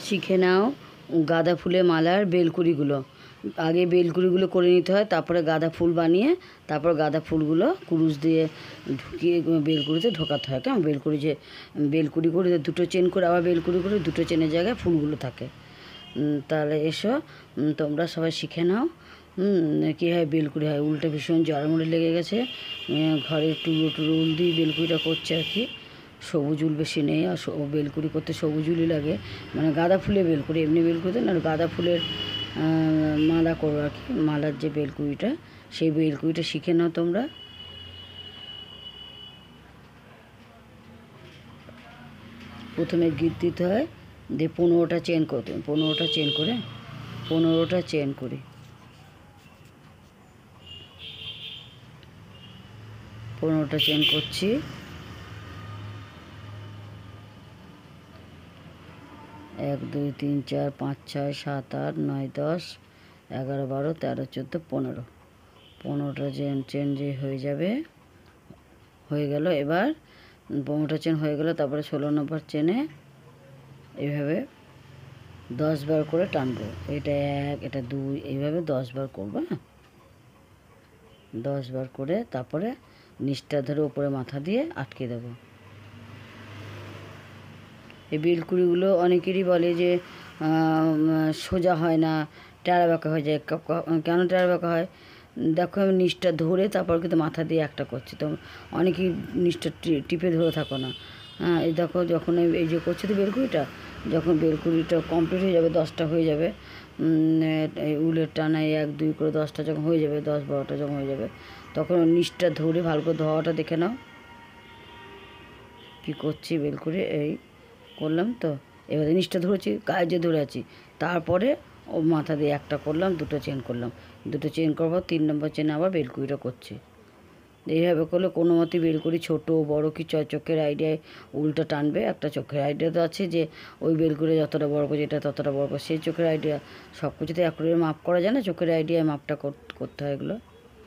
শিখে নাও গাঁদা ফুলের মালার বেলকুড়িগুলো। আগে বেলকুড়িগুলো করে নিতে হয়, তারপরে গাঁদা ফুল বানিয়ে তারপর গাঁদা ফুলগুলো কুরুশ দিয়ে ঢুকিয়ে বেলকুড়িতে ঢোকাতে হয়। কেমন বেলকুড়ি যে বেলকুড়ি করে দুটো চেন করে আবার বেলকুড়ি করে দুটো চেনের জায়গায় ফুলগুলো থাকে। তাহলে এসো তোমরা সবাই শিখে নাও কীভাবে বেলকুড়ি হয়। উল্টে ভীষণ জ্বর মরে লেগে গেছে, ঘরে টুলো উল দিয়ে বেলকুড়িটা করছে আর কি। সবুজ উল বেশি নেই, আর বেলকুড়ি করতে সবুজ উলই লাগে, মানে গাঁদা ফুলের বেলকুড়ি, এমনি বেলকুড়িতে না, গাঁদা ফুলের মালা করো আর কি। মালার যে বেলকুড়িটা, সেই বেলকুড়িটা শিখে নাও তোমরা। প্রথমে গিট দিতে হয়, দিয়ে 15টা চেন করতে, 15টা চেন করে 15টা চেন করি, 15টা চেন করছি। 1 2 3 4 5 6 7 8 9 10 11 12 13 14 15টা চেন যে হয়ে যাবে, হয়ে গেল। এবার 15টা চেন হয়ে গেল, তারপরে 16 নম্বর চেনে এইভাবে 10 বার করে টানবো। এটা 1, এটা 2, এইভাবে 10 বার করবো। হ্যাঁ, 10 বার করে তারপরে নিচটা ধরে উপরে মাথা দিয়ে আটকে দেবো। এই বেলকুড়িগুলো অনেকেরই বলে যে সোজা হয় না, টেরা বাঁকা হয়ে যায়। কেন টেরা বাঁকা হয়? দেখো আমি নিচটা ধরে তারপর কিন্তু মাথা দিয়ে একটা করছি, তো অনেকেই নিচটা টিপে ধরে থাকো না। হ্যাঁ, এই দেখো যখন এই যে করছি তো বেলকুড়িটা, যখন বেলকুড়িটা কমপ্লিট হয়ে যাবে, 10টা হয়ে যাবে, এই উলের টানায় 1 2 করে 10টা যখন হয়ে যাবে, 10 12টা যখন হয়ে যাবে, তখন নিচটা ধরে ভালো করে ধোয়াটা দেখে নাও। কী করছি বেলকুড়ি এই করলাম তো, এবারে নিচটা ধরেছি, গায়ে যে ধরে আছি, তারপরে ও মাথা দিয়ে একটা করলাম, 2টো চেন করলাম, 2টো চেন করবো, 3 নম্বর চেনে আবার বেলকুড়িটা করছি। এইভাবে করলে কোনো মতেই বেলকুড়ি ছোটো বড়ো কি চোখের আইডিয়ায় উল্টা টানবে। একটা চোখের আইডিয়া তো আছে যে ওই বেলকুড়ি যতটা বড় করছে এটা ততটা বড় করে, সেই চোখের আইডিয়া সব কিছুতে অ্যাকুরেট মাপ করা যায় না, চোখের আইডিয়ায় মাপটা করতে হয় এগুলো।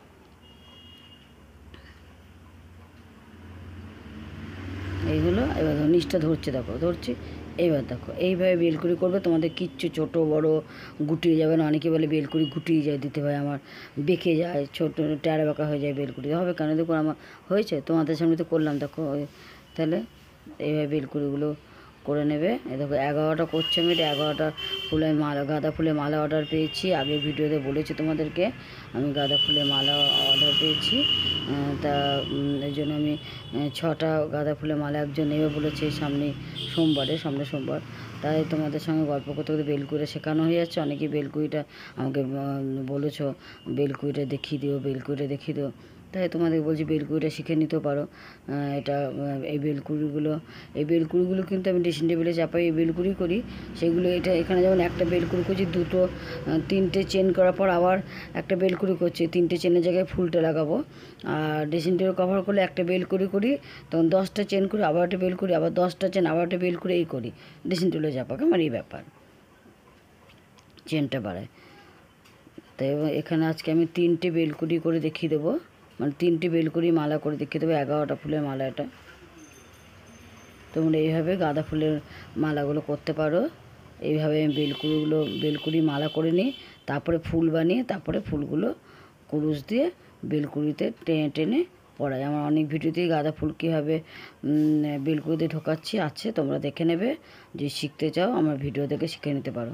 এইগুলো এবার নিচটা ধরছে, দেখো ধরছি, এইবার দেখো এইভাবে বেলকুড়ি করবে। তোমাদের কিচ্ছু ছোটো বড় গুটিয়ে যাবে না। অনেকে বলে বেলকুড়ি গুটিয়ে যায়, দিতে ভাই আমার বেঁকে যায়, ছোটো টেরা বাঁকা হয়ে যায় বেলকুড়ি। হবে কেন? দেখুন আমার হয়েছে, তোমাদের সামনে তো করলাম, দেখো। তাহলে এইভাবে বেলকুড়িগুলো করে নেবে। এই দেখো 11টা করছে আমি, 11টা ফুলের মালা, গাঁদা ফুলের মালা অর্ডার পেয়েছি। আগে ভিডিওতে বলেছি তোমাদেরকে আমি গাঁদা ফুলের মালা অর্ডার পেয়েছি, তা এই জন্য আমি 6টা গাঁদা ফুলের মালা একজন নেবে বলেছে সামনে সোমবার। তাই তোমাদের সঙ্গে গল্প করতে করতে বেলকুড়িটা শেখানো হয়ে যাচ্ছে। অনেকেই বেলকুড়িটা আমাকে বলেছো বেলকুড়িটা দেখিয়ে দিও, তাই তোমাদের বলছি বেলকুড়িটা শিখে নিতেও পারো। এটা এই বেলকুড়িগুলো কিন্তু আমি ড্রেসিং টেবিলে চাপাই এই বেলকুড়ি করি, সেগুলো এখানে যেমন একটা বেলকুড়ি করছি, 3টে চেন করার পর আবার একটা বেলকুড়ি করছি, 3টে চেনের জায়গায় ফুলটা লাগাবো। আর ড্রেসিং টেবিল কভার করলে একটা বেলকুড়ি করি, তখন 10টা চেন করি, আবার একটা বেলকুড়ি, আবার 10টা চেন, আবার একটা বেলকুড়ি, এই করি ড্রেসিং টেবিলে চাপাকে। আমার এই ব্যাপার, চেনটা বাড়ায়। তাই এখানে আজকে আমি 3টে বেলকুড়ি করে দেখিয়ে দেবো, মানে 3টে বেলকুড়ি মালা করে দেখিয়ে দেবো। 11টা ফুলের মালা এটা। তোমরা এইভাবে গাঁদা ফুলের মালাগুলো করতে পারো। এইভাবে বেলকুড়ি মালা করে নিই, তারপরে ফুল বানিয়ে তারপরে ফুলগুলো কুরুশ দিয়ে বেলকুড়িতে টেনে টেনে পরাই। আমার অনেক ভিডিওতেই গাঁদা ফুল কীভাবে বেলকুড়িতে ঢোকাচ্ছি আছে, তোমরা দেখে নেবে। যে শিখতে চাও আমার ভিডিও দেখে শিখে নিতে পারো।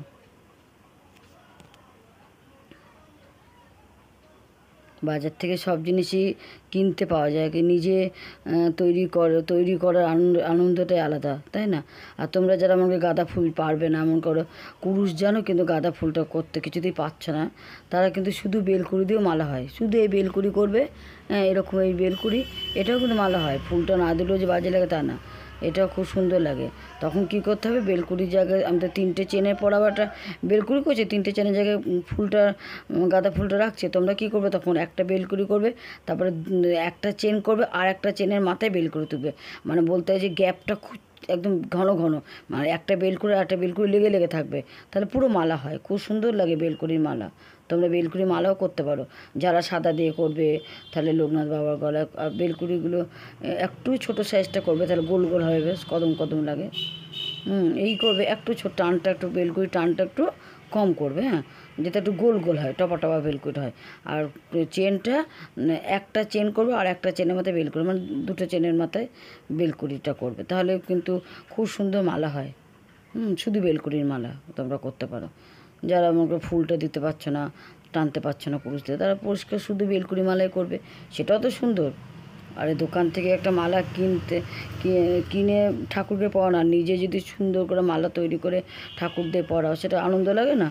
বাজার থেকে সব জিনিসই কিনতে পাওয়া যায়, নিজে তৈরি করার আনন্দটাই আলাদা, তাই না? আর তোমরা যারা আমাকে গাঁদা ফুল পারবে না, এমন করো কুরুশ জানো কিন্তু গাঁদা ফুলটা করতে কিছুতেই পারছো না, তারা কিন্তু শুধু বেলকুড়ি দিয়েও মালা হয়। শুধু এই বেলকুড়ি করবে, এরকম এই বেলকুড়ি, এটাও কিন্তু মালা হয়। ফুলটা না দিলেও যে বাজে লাগে তা না, এটাও খুব সুন্দর লাগে। তখন কি করতে হবে, বেলকুড়ির জায়গায় আমাদের 3টে চেনের পরাবাটা বেলকুড়ি করছে, 3টে চেনের জায়গায় গাঁদা ফুলটা রাখছে। তোমরা কি করবে, তখন একটা বেলকুড়ি করবে, তারপরে একটা চেন করবে, আর একটা চেনের মাথায় বেলকুড়ি তুলবে। মানে বলতে হয় যে গ্যাপটা খুব একদম ঘন, মানে একটা বেলকুড়ি আর একটা বেলকুড়ি লেগে থাকবে, তাহলে পুরো মালা হয়। খুব সুন্দর লাগে বেলকুড়ির মালা। তোমরা বেলকুড়ি মালাও করতে পারো। যারা সাদা দিয়ে করবে তাহলে লোকনাথ বাবার গলায়, আর বেলকুড়িগুলো একটু ছোটো সাইজটা করবে, তাহলে গোল হবে, বেশ কদম লাগে। এই করবে, একটু টানটা একটু বেলকুড়ি টানটা একটু কম করবে, হ্যাঁ, যেটা একটু গোল গোল হয়, টপা টপা বেলকুড়ি হয়। আর চেনটা একটা চেন করবে আর একটা চেনের মাথায় বেলকুড়ি, মানে দুটো চেনের মাথায় বেলকুড়িটা করবে, তাহলে কিন্তু খুব সুন্দর মালা হয়। শুধু বেলকুড়ির মালা তোমরা করতে পারো। যারা আমাকে ফুলটা দিতে পারছো না, টানতে পারছো না কুরুশ দিয়ে, তারা পরিষ্কার শুধু বেলকুড়ি মালাই করবে, সেটাও তো সুন্দর। আর দোকান থেকে একটা মালা কিনে ঠাকুরকে পরানো, আর নিজে যদি সুন্দর করে মালা তৈরি করে ঠাকুরদের পরাও, সেটা আনন্দ লাগে না?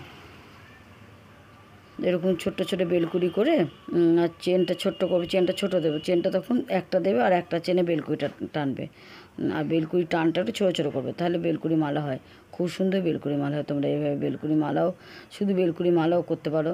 এরকম ছোট্ট ছোটো বেলকুড়ি করে আর চেনটা ছোট্ট করবে, চেনটা ছোটো দেবে, চেনটা তখন একটা দেবে আর একটা চেনে বেলকুড়িটা টানবে, আর বেলকুড়ি টানটা একটু ছোটো ছোটো করবে, তাহলে বেলকুড়ি মালা হয়, খুব সুন্দর বেলকুড়ি মালা হয়। তোমরা এইভাবে বেলকুড়ি মালাও, শুধু বেলকুড়ি মালাও করতে পারো।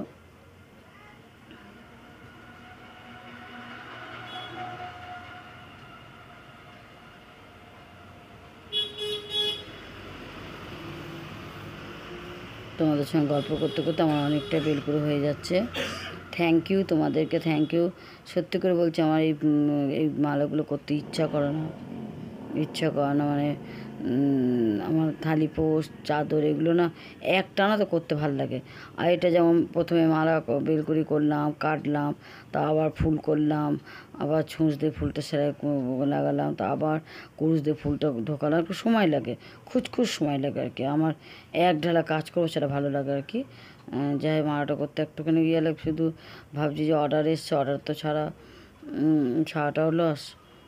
তোমাদের সঙ্গে গল্প করতে করতে আমার অনেকটা বেলকুড়ি হয়ে যাচ্ছে। থ্যাংক ইউ, তোমাদেরকে থ্যাংক ইউ। সত্যি করে বলছি, আমার এই মালাগুলো করতে ইচ্ছা করে না, মানে আমার থালি পোস্ট চাদর এগুলো না একটানা তো করতে ভালো লাগে। আর এটা যেমন প্রথমে মালা বেলকুড়ি করলাম, কাটলাম, তা আবার ফুল করলাম, আবার ছুঁচ দিয়ে ফুলটা সেলাই লাগালাম, তা আবার কুরুশ দিয়ে ফুলটা ঢোকালাম, একটু সময় লাগে, খুঁজ সময় লাগে আর কি। আমার এক ঢালা কাজ করবো সেটা ভালো লাগে আর কি। যাই মালাটা করতে একটুখানি গিয়ে লাগে, শুধু ভাবছি যে অর্ডার এসছে, অর্ডার তো ছাড়াটাও লস।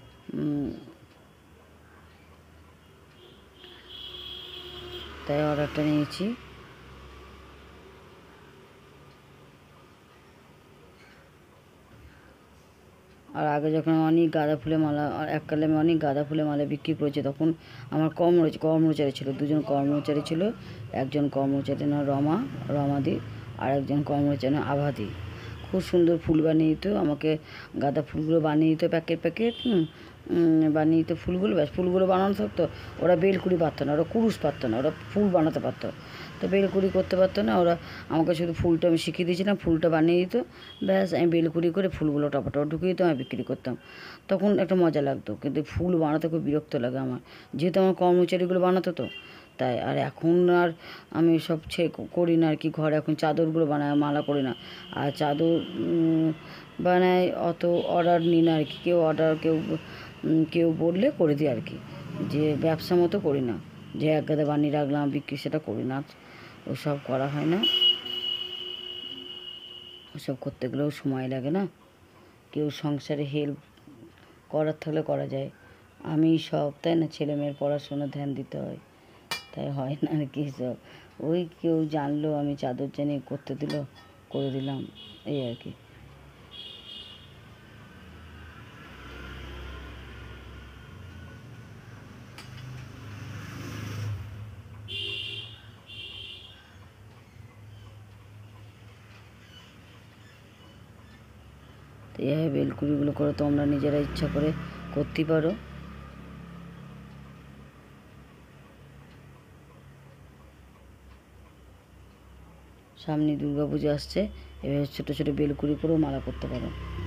তাই অর্ডারটা নিয়েছি। আর আগে যখন অনেক গাঁদা ফুলের মালা, এককালে আমি অনেক গাঁদা ফুলের মালা বিক্রি করেছি, তখন আমার কর্মচারী ছিল, দুজন কর্মচারী ছিল। একজন কর্মচারী না রমাদি, আর একজন কর্মচারী না আভাদি। খুব সুন্দর ফুল বানিয়ে দিত আমাকে, গাঁদা ফুলগুলো বানিয়ে দিত প্যাকেট বানিয়ে দিত ফুলগুলো, ব্যাস ফুলগুলো বানানো থাকতো। ওরা বেলকুড়ি পারতো না, ওরা কুরুশ পারতো না, ওরা ফুল বানাতে পারতো, তো বেলকুড়ি করতে পারতো না। ওরা আমাকে শুধু ফুলটা আমি শিখিয়ে দিয়েছিলাম, ফুলটা বানিয়ে দিত, ব্যাস আমি বেলকুড়ি করে ফুলগুলো টপা ঢুকিয়ে দিতাম, আমি বিক্রি করতাম। তখন একটা মজা লাগতো, কিন্তু ফুল বানাতে খুব বিরক্ত লাগে আমার, যেহেতু আমার কর্মচারীগুলো বানাতো তো তাই। আর এখন আর আমি সব করি না আর কি, ঘরে এখন চাদরগুলো বানাই, মালা করি না। আর চাদর বানাই, অত অর্ডার নিই না আর কি, কেউ বললে করে দিই আর কি, যে ব্যবসা মতো করি না, যে এক গাদা বানিয়ে রাখলাম বিক্রি, সেটা করি না, ওসব করা হয় না। ওসব করতে গেলেও সময় লাগে না, কেউ সংসারে হেল্প করার থাকলে করা যায়, আমি সব, তাই না, ছেলে মেয়ের পড়াশোনা ধ্যান দিতে হয়, তাই হয় না আর কি। সব ওই কেউ জানলো, আমি চাদর জানি করতে দিল, করে দিলাম, এই আর কি। তো এইভাবে বেলকুড়িগুলো করে তোমরা নিজেরা ইচ্ছা করে করতেই পারো। সামনে দুর্গা পুজো আসছে, এভাবে ছোটো ছোটো বেলকুড়ি করেও মালা করতে পারো।